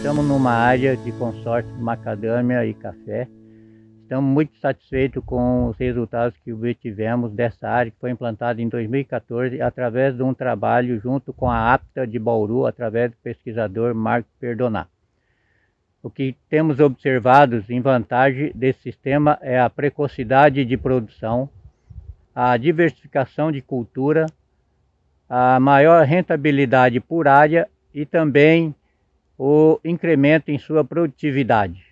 estamos numa área de consórcio de macadâmia e café. Estamos muito satisfeitos com os resultados que obtivemos dessa área que foi implantada em 2014 através de um trabalho junto com a APTA de Bauru, através do pesquisador Marco Perdoná. O que temos observado em vantagem desse sistema é a precocidade de produção, a diversificação de cultura, a maior rentabilidade por área e também o incremento em sua produtividade.